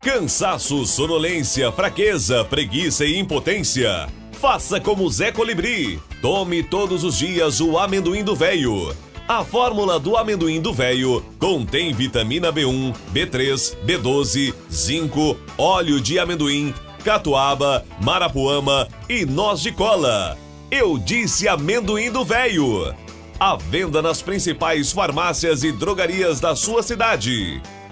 Cansaço, sonolência, fraqueza, preguiça e impotência? Faça como Zé Colibri. Tome todos os dias o amendoim do véio. A fórmula do amendoim do véio contém vitamina B1, B3, B12, zinco, óleo de amendoim, catuaba, marapuama e noz de cola. Eu disse amendoim do véio. À venda nas principais farmácias e drogarias da sua cidade.